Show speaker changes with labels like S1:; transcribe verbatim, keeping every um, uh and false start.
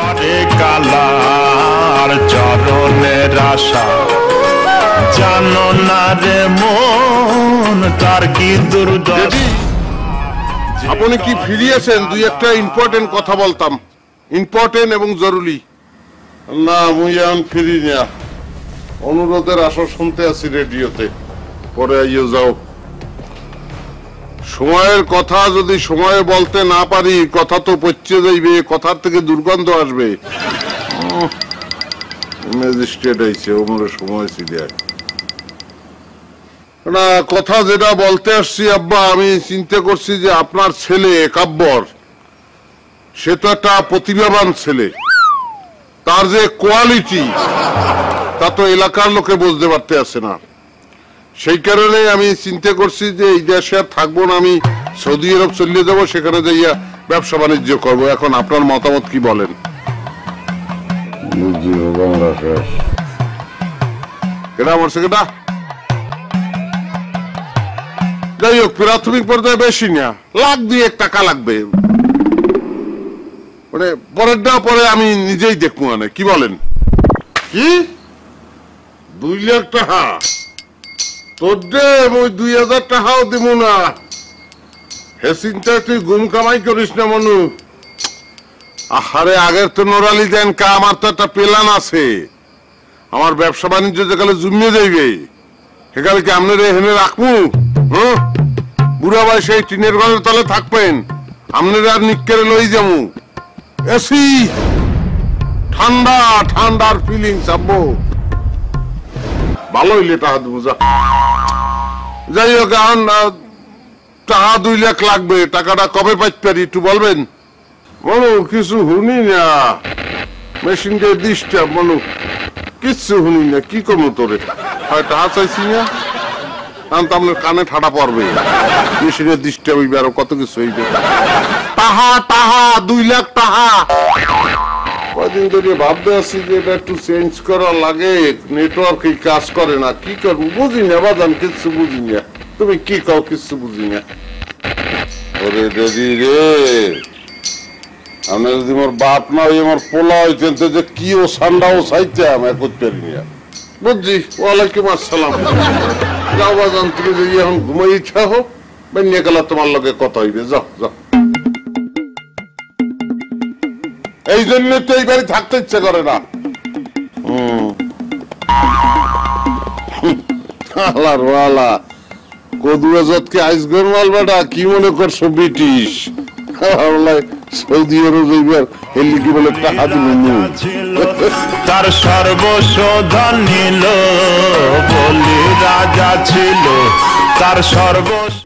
S1: Colour চরণের আশা জানো না রে মন তার কি দুর্দশা।
S2: আপনি কি ফিরিয়েছেন? দুই একটা ইম্পর্টেন্ট কথা বলতাম, ইম্পর্টেন্ট এবং জরুরি। না মুই এখন ফিরি না, অনুরোধের আসর শুনতে আছি রেডিওতে, পরে আইও যাও। সময়ের কথা যদি সময়ে বলতে না পারি কথা তো পচে যাইবে, কথার থেকে দুর্গন্ধ আসবে। ম্যাজিস্ট্রেট আইছে, ওমরে সময় ছিল না। কথা যেটা বলতে আসছি আব্বা, আমি চিন্তা করছি যে আপনার ছেলে কাব্বর, সে তো একটা প্রতিভাবান ছেলে, তার যে কোয়ালিটি তা তো এলাকার লোকে বুঝতে পারতে আসে না। সেই কারণে আমি চিন্তা করছি যে এই দেশে আর থাকবো না, আমি সৌদি আরব চলে যাবো, সেখানে যাইয়া ব্যবসা বাণিজ্য করবো। এখন আপনার মতামত কি বলেন? কেটা মরছে কেটা? যাই হোক, প্রাথমিক পর্যায়ে বেশি না, লাখ দুই এক টাকা লাগবে, মানে পরেরটা পরে আমি নিজেই দেখবো। মানে কি বলেন? কি দুই লাখ টাকা? তোর দে ওই দুই হাজার টাকাও দিব না। হে চিন্তায় তুই গুম কামাই করিস না মনু। আহারে আগের তো নোরালি দেন কা, আমার তো একটা প্ল্যান আছে। আমার ব্যবসা বাণিজ্য যেখানে জমিয়ে যাইবে সেখানে কি আপনার এখানে রাখবো? হ্যাঁ, বুড়া বয়সে এই টিনের ঘরের তলে থাকবেন, আপনারা আর নিক্কেরে লই যাবো। এসি ঠান্ডা ঠান্ডার ফিলিংস আব্বু, ভালো হইলে টাকা দেবো। যাই হোক, এখন টাকা দুই লাখ লাগবে, টাকাটা কবে পাইতে পারি একটু বলবেন? বলো কিছু শুনি না, মেশিনটা ডিস্টার্ব, বলো কিচ্ছু শুনি না, কি করবো তোরে? হয় টাকা চাইছি না, কারণ তো আপনার কানে ঠাডা পড়বে, মেশিনের ডিস্টার্ব হইবে, আরো কত কিছু হইবে। টাহা টাহা দুই লাখ টাকা। কদিন ধরে ভাবতে আছি যে এটা একটু চেঞ্জ করা লাগে, নেটওয়ার্ক কাজ করে না, কি করবো বুঝি না বাদাম, কিচ্ছু বুঝি না। তুমি কি কাও? কিচ্ছু বুঝি না। ওরে দিদি রে, আমি যদি মোর বাপ না হই আমার পোলা হইতেন যে কি ও সান্ডা ও চাইতাম এখন পারি না, বুঝছি। ওয়ালাইকুম আসসালাম। যাও বাজান, তুমি যদি এখন ঘুমাই ইচ্ছা হোক বেরিয়ে গেলে তোমার লগে কথা হইবে। যাও যাও। এই জন্য তো এই বাড়ি থাকতে ইচ্ছে করে না। কদুয়াজতকে আইসগর মালবাটা কি মনে করছো ব্রিটিশ? সৌদি আরব হেলি কি বলে টাকা দিবেন?
S1: তার সর্বস্ব নিল বলি রাজা ছিল, তার সর্বস্ব